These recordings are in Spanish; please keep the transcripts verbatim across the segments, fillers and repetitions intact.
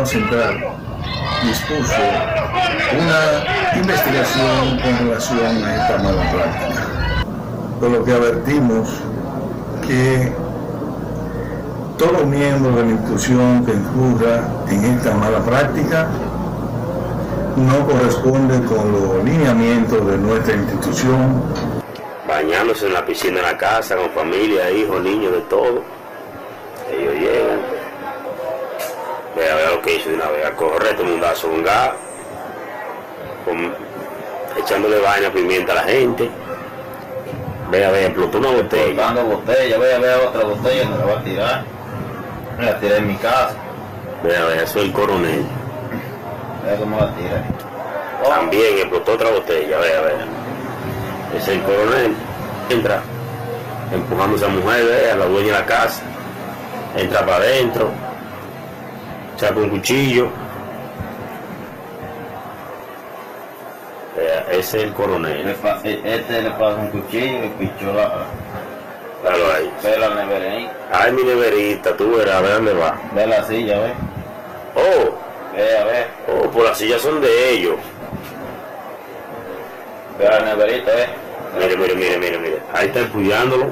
Central dispuso una investigación con relación a esta mala práctica, por lo que advertimos que todo miembro de la institución que incurra en esta mala práctica no corresponde con los lineamientos de nuestra institución. Bañándose en la piscina de la casa, con familia, hijos, niños, de todo. Ellos llegan. Vea, vea lo que hizo de una vez, a correr todo el mundazo con gas, con, echándole vaina, pimienta a la gente. Vea, vea, explotó una botella. Explotando botella, vea, vea otra botella, me la va a tirar. Me la tiré en mi casa. Vea, vea, eso es el coronel. Vea cómo la tira. Oh. También explotó otra botella, vea, vea. Ese es el coronel. Entra empujando a esa mujer, vea, la dueña de la casa. Entra para adentro. Saca un cuchillo. Vea, ese es el coronel. Este le pasa un cuchillo y pichó la... Claro, ahí. Ve la neverita. Ay, mi neverita, tú verás, a ver dónde va. Ve la silla, ve. Oh. Ve, a ver. Oh, pues las sillas son de ellos. Ve la neverita, ve. Mire, mire, mire, mire, mire. Ahí está empujándolo.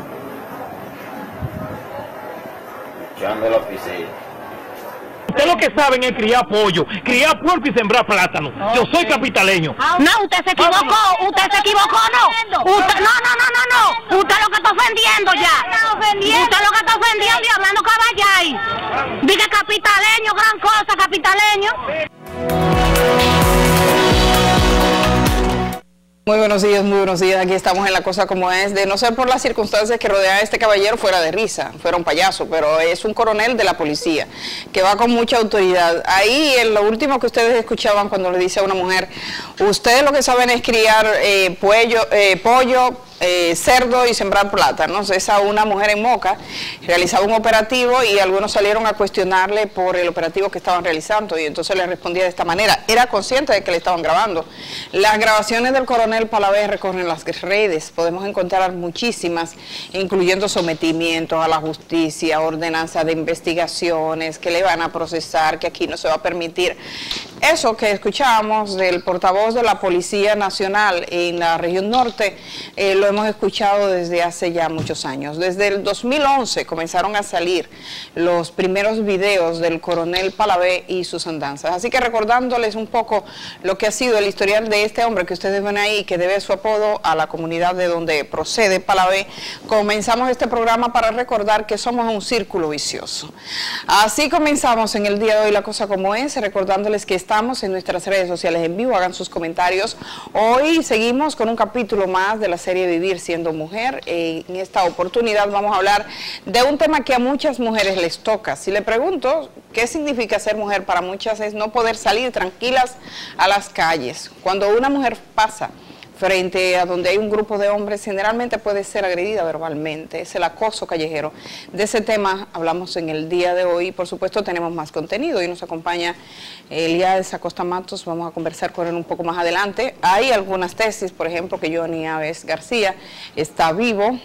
Echando la piscina. Ustedes lo que saben es criar pollo, criar puerco y sembrar plátano. Okay. Yo soy capitaleño. No, usted se equivocó, usted se equivocó, no. Usted, no, no, no, no, no. Usted lo que está ofendiendo ya. Usted lo que está ofendiendo y hablando caballay. Diga capitaleño, gran cosa, capitaleño. Muy buenos días, muy buenos días. Aquí estamos en La Cosa Como Es. De no ser por las circunstancias que rodean a este caballero, fuera de risa, fuera un payaso, pero es un coronel de la policía que va con mucha autoridad. Ahí, en lo último que ustedes escuchaban cuando le dice a una mujer, ustedes lo que saben es criar eh, pollo, eh, pollo Eh, cerdo y sembrar plátanos. Esa una mujer en Moca realizaba un operativo y algunos salieron a cuestionarle por el operativo que estaban realizando y entonces le respondía de esta manera. Era consciente de que le estaban grabando. Las grabaciones del coronel Palavé recorren las redes, podemos encontrar muchísimas, incluyendo sometimientos a la justicia, ordenanza de investigaciones que le van a procesar, que aquí no se va a permitir. Eso que escuchábamos del portavoz de la Policía Nacional en la región norte, eh, lo hemos escuchado desde hace ya muchos años. Desde el dos mil once comenzaron a salir los primeros videos del coronel Palavé y sus andanzas. Así que recordándoles un poco lo que ha sido el historial de este hombre que ustedes ven ahí, que debe su apodo a la comunidad de donde procede Palavé, comenzamos este programa para recordar que somos un círculo vicioso. Así comenzamos en el día de hoy La Cosa Como Es, recordándoles que estamos en nuestras redes sociales en vivo, hagan sus comentarios. Hoy seguimos con un capítulo más de la serie Vivir Siendo Mujer. En esta oportunidad vamos a hablar de un tema que a muchas mujeres les toca. Si le pregunto qué significa ser mujer, para muchas es no poder salir tranquilas a las calles. Cuando una mujer pasa frente a donde hay un grupo de hombres, generalmente puede ser agredida verbalmente, es el acoso callejero. De ese tema hablamos en el día de hoy y por supuesto tenemos más contenido y nos acompaña Elías Acosta Matos, vamos a conversar con él un poco más adelante. Hay algunas tesis, por ejemplo, que Johnny Aves García está vivo.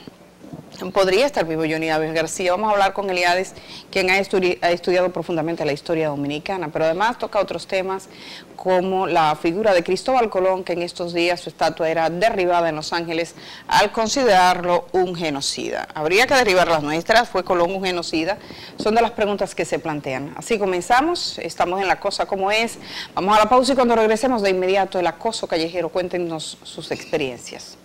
Podría estar vivo Johnny Aves García. Vamos a hablar con Eliades, quien ha, estudi ha estudiado profundamente la historia dominicana, pero además toca otros temas como la figura de Cristóbal Colón, que en estos días su estatua era derribada en Los Ángeles al considerarlo un genocida. ¿Habría que derribar las nuestras? ¿Fue Colón un genocida? Son de las preguntas que se plantean. Así comenzamos, estamos en La Cosa Como Es. Vamos a la pausa y cuando regresemos de inmediato el acoso callejero, cuéntenos sus experiencias.